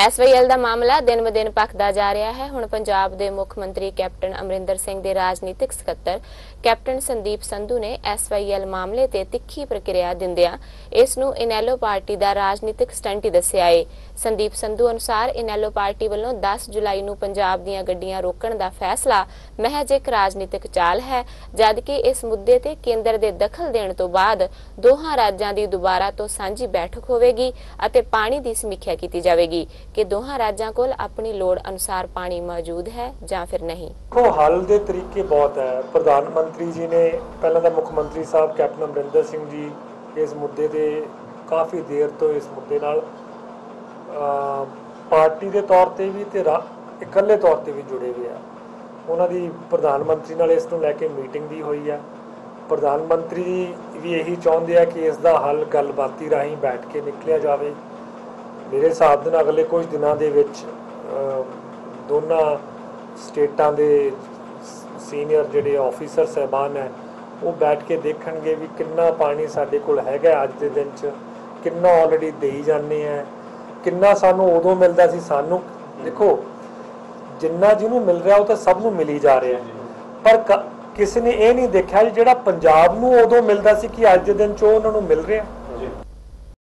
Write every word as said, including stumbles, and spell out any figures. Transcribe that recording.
S Y L का मामला दिन ब दिन भखदा जा रहा है। हुण पंजाब के मुख मंत्री कैप्टन अमरिंदर सिंह के राजनीतिक सकत्तर कैप्टन संदीप संधू ने एस वाई एल मामले ते तिखी प्रक्रिया दिंदियां इस नूं इनैलो पार्टी का राजनीतिक स्टंट ही दस्सिया है। संदीप संधू अनुसार इनैलो पार्टी वालों दस जुलाई नूं पंजाब दीआं गड्डियां रोकण दा फैसला महज एक राजनीतिक चाल है, जबकि इस मुद्दे ते केंद्र दे दखल देण तो बाद दोहां राज्यां दी दुबारा तो सांझी बैठक होवेगी अते पानी दी समीक्षा कीती जावेगी कि दोहां राज्यां कोल अपनी लोड़ अनुसार पानी मौजूद है या फिर नहीं। को हल दे तरीके बहुत है। प्रधानमंत्री जी ने पहले तो मुख्यमंत्री साहब कैप्टन अमरिंदर सिंह जी इस मुद्दे ते काफ़ी देर तो इस मुद्दे नाल पार्टी के तौर पर भी तो इकल्ले तौर पर भी जुड़े हुए हैं। उन्होंने प्रधानमंत्री नाल इस नूं लैके मीटिंग भी हुई है। प्रधानमंत्री भी यही चाहते हैं कि इसका हल गलबाती राही बैठ के निकलिया जाए। मेरे हिसाब दे नाल अगले कुछ दिनों के विच दोनों स्टेटां दे सीनियर जिहड़े ऑफिसर साहबान है वो बैठ के देखणगे भी कितना पानी साडे कोल हैगा अज दे दिन च, कितना ऑलरेडी देई जाने हैं, कितना सानू उदों मिलता सी। सानू देखो जिन्ना जिन्हों मिल रहा वो तो सब नूं मिली जा रहा है, पर किसी ने यह नहीं देखा जिहड़ा पंजाब नूं उदों मिलता सी कि अज दे दिन च उन्हां नूं मिल रहा।